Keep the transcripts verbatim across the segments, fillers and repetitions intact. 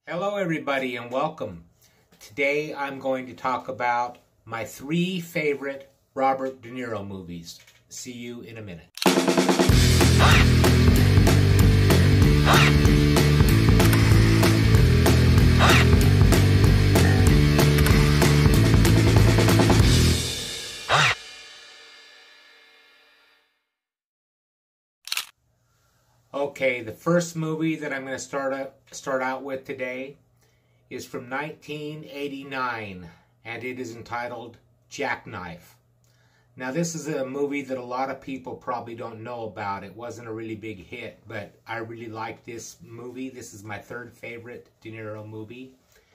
Hello everybody and welcome. Today I'm going to talk about my three favorite Robert De Niro movies. See you in a minute. Okay, the first movie that I'm going to start out, start out with today is from nineteen eighty-nine, and it is entitled Jackknife. Now, this is a movie that a lot of people probably don't know about. It wasn't a really big hit, but I really like this movie. This is my third favorite De Niro movie.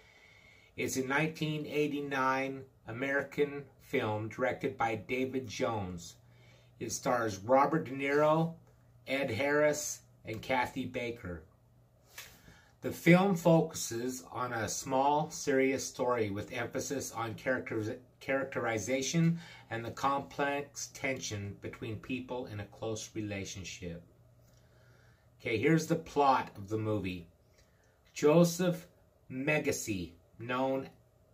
It's a nineteen eighty-nine American film directed by David Jones. It stars Robert De Niro, Ed Harris, and Kathy Baker. The film focuses on a small, serious story with emphasis on character characterization and the complex tension between people in a close relationship. Okay, here's the plot of the movie. Joseph Megacy, known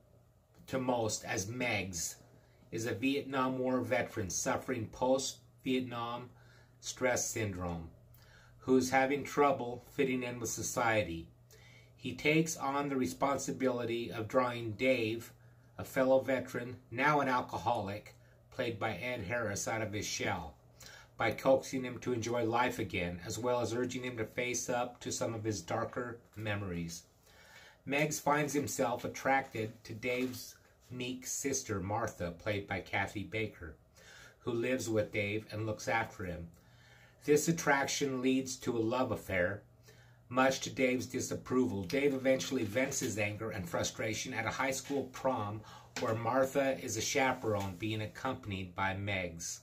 to most as Megs, is a Vietnam War veteran suffering post-Vietnam stress syndrome, who's having trouble fitting in with society. He takes on the responsibility of drawing Dave, a fellow veteran, now an alcoholic, played by Ed Harris, out of his shell, by coaxing him to enjoy life again, as well as urging him to face up to some of his darker memories. Meggs finds himself attracted to Dave's meek sister, Martha, played by Kathy Baker, who lives with Dave and looks after him. This attraction leads to a love affair, much to Dave's disapproval. Dave eventually vents his anger and frustration at a high school prom where Martha is a chaperone being accompanied by Meggs.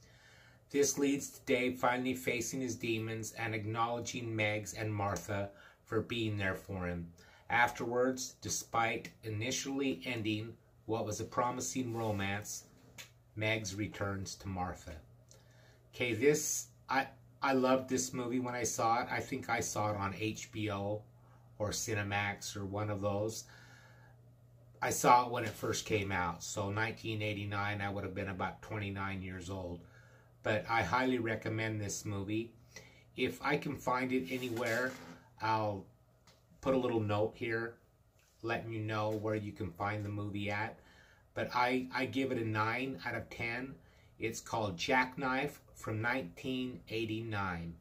This leads to Dave finally facing his demons and acknowledging Meggs and Martha for being there for him. Afterwards, despite initially ending what was a promising romance, Meggs returns to Martha. Okay, this... I, I loved this movie when I saw it. I think I saw it on H B O or Cinemax or one of those. I saw it when it first came out. So nineteen eighty-nine, I would have been about twenty-nine years old. But I highly recommend this movie. If I can find it anywhere, I'll put a little note here letting you know where you can find the movie at. But I, I give it a nine out of ten. It's called Jackknife from nineteen eighty-nine.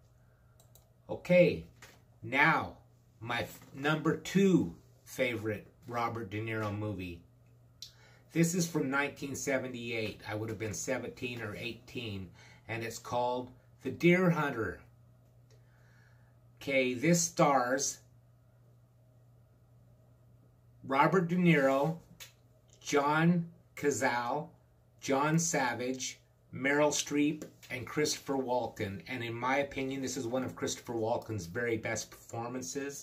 Okay, now my number two favorite Robert De Niro movie. This is from nineteen seventy-eight. I would have been seventeen or eighteen, and it's called The Deer Hunter. Okay, this stars Robert De Niro, John Cazale, John Savage, Meryl Streep, and Christopher Walken. And in my opinion, this is one of Christopher Walken's very best performances.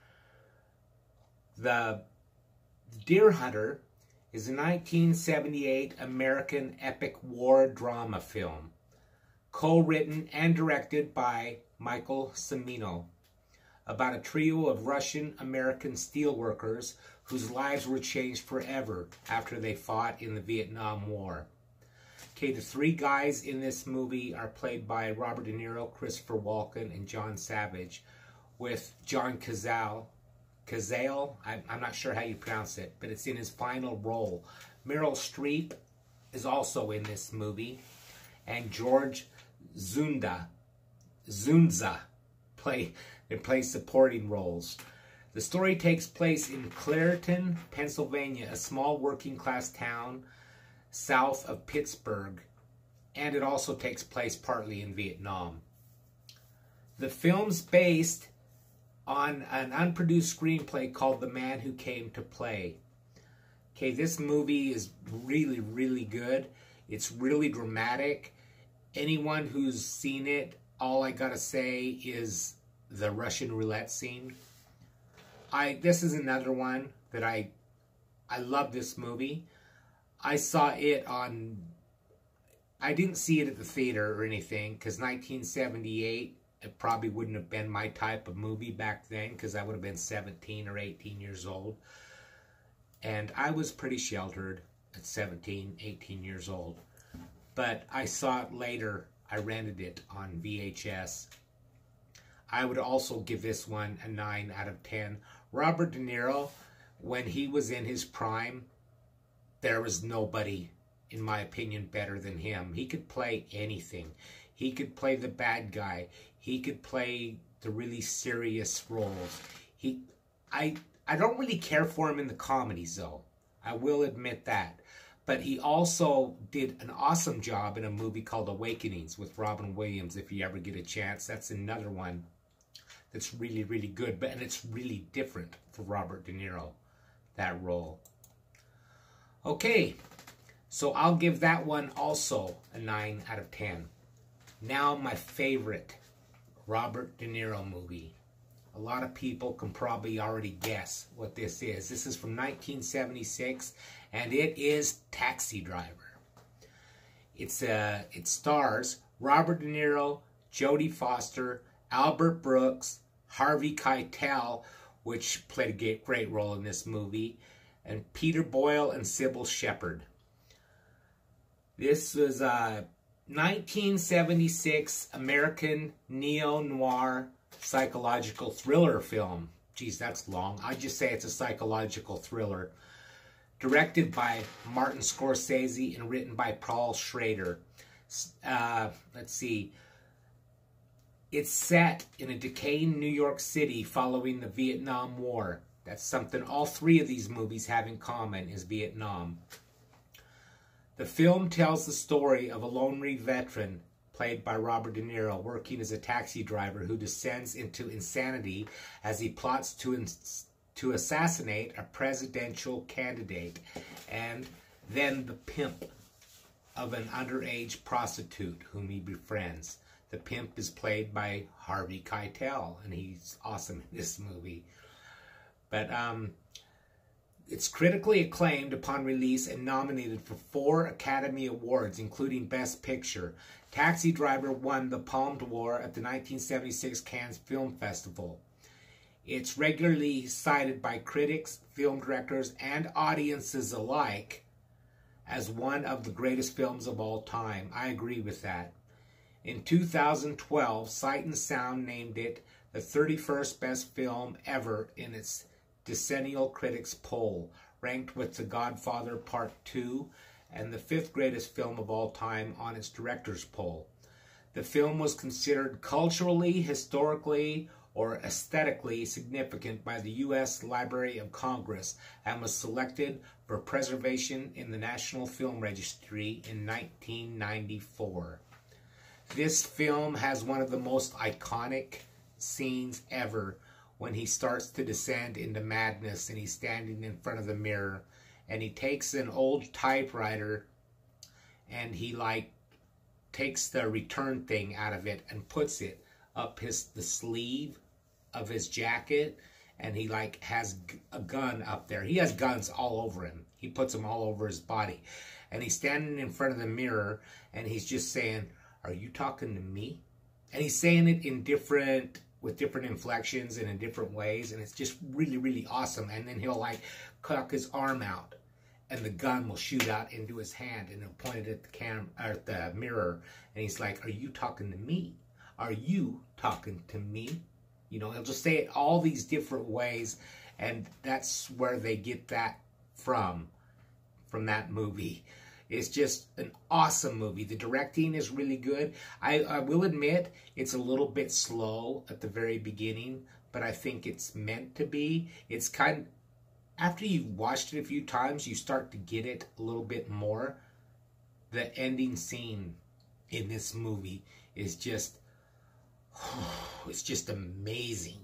The Deer Hunter is a nineteen seventy-eight American epic war drama film, co-written and directed by Michael Cimino, about a trio of Russian-American steelworkers whose lives were changed forever after they fought in the Vietnam War. Okay, the three guys in this movie are played by Robert De Niro, Christopher Walken, and John Savage, with John Cazale. Cazale? I'm, I'm not sure how you pronounce it, but it's in his final role. Meryl Streep is also in this movie, and George Zunda, Zunza play, they play supporting roles. The story takes place in Clairton, Pennsylvania, a small working-class town south of Pittsburgh, and it also takes place partly in Vietnam. The film's based on an unproduced screenplay called The Man Who Came to Play. Okay, this movie is really, really good. It's really dramatic. Anyone who's seen it, all I gotta say is the Russian roulette scene. I this is another one that I I love this movie. I saw it on I didn't see it at the theater or anything because nineteen seventy-eight it probably wouldn't have been my type of movie back then, because I would have been seventeen or eighteen years old. And I was pretty sheltered at seventeen, eighteen years old. But I saw it later. I rented it on V H S. I would also give this one a nine out of ten. Robert Deniro, when he was in his prime, there was nobody, in my opinion, better than him. He could play anything. He could play the bad guy. He could play the really serious roles. He, I, I don't really care for him in the comedies, though. I will admit that. But he also did an awesome job in a movie called Awakenings with Robin Williams, if you ever get a chance. That's another one that's really, really good. But and it's really different for Robert De Niro, that role. Okay, so I'll give that one also a nine out of ten. Now my favorite Robert De Niro movie. A lot of people can probably already guess what this is. This is from nineteen seventy-six, and it is Taxi Driver. It's uh, it stars Robert De Niro, Jodie Foster, Albert Brooks, Harvey Keitel, which played a great role in this movie, and Peter Boyle and Sybil Shepherd. This was a nineteen seventy-six American neo-noir psychological thriller film. Geez, that's long. I just say it's a psychological thriller. Directed by Martin Scorsese and written by Paul Schrader. Uh, let's see. It's set in a decaying New York City following the Vietnam War. That's something all three of these movies have in common, is Vietnam. The film tells the story of a lonely veteran, played by Robert De Niro, working as a taxi driver who descends into insanity as he plots to, ins to assassinate a presidential candidate, and then the pimp of an underage prostitute whom he befriends. The pimp is played by Harvey Keitel, and he's awesome in this movie. But um, it's critically acclaimed upon release and nominated for four Academy Awards, including Best Picture. Taxi Driver won the Palme d'Or at the nineteen seventy-six Cannes Film Festival. It's regularly cited by critics, film directors, and audiences alike as one of the greatest films of all time. I agree with that. In two thousand twelve, Sight and Sound named it the thirty-first best film ever in its decennial critics poll, ranked with The Godfather Part two and the fifth greatest film of all time on its director's poll. The film was considered culturally, historically, or aesthetically significant by the U S Library of Congress and was selected for preservation in the National Film Registry in nineteen ninety-four. This film has one of the most iconic scenes ever when he starts to descend into madness and he's standing in front of the mirror and he takes an old typewriter and he like takes the return thing out of it and puts it up his the sleeve of his jacket, and he like has a gun up there. He has guns all over him. He puts them all over his body, and he's standing in front of the mirror and he's just saying, "Are you talking to me?" And he's saying it in different with different inflections and in different ways, and it's just really, really awesome. And then he'll like cock his arm out, and the gun will shoot out into his hand, and he'll point it at the cam or at the mirror, and he's like, "Are you talking to me? Are you talking to me?" You know, he'll just say it all these different ways, and that's where they get that from, from that movie. It's just an awesome movie. The directing is really good. I, I will admit it's a little bit slow at the very beginning, but I think it's meant to be. It's kind of, after you've watched it a few times, you start to get it a little bit more. The ending scene in this movie is just, it's just amazing.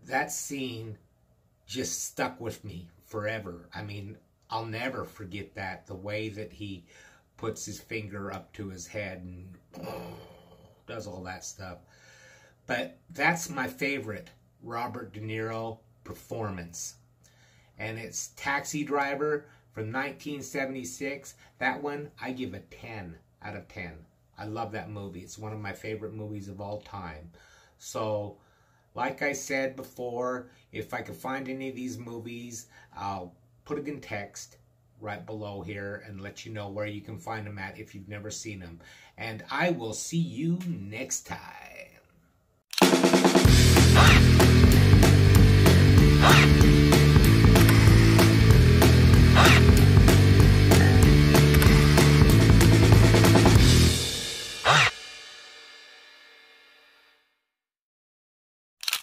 that scene just stuck with me forever. I mean, I'll never forget that, the way that he puts his finger up to his head and does all that stuff. But that's my favorite Robert De Niro performance. And it's Taxi Driver from nineteen seventy-six. That one, I give a ten out of ten. I love that movie. It's one of my favorite movies of all time. So, like I said before, if I could find any of these movies, I'll put it in text right below here and let you know where you can find them at if you've never seen them. And I will see you next time.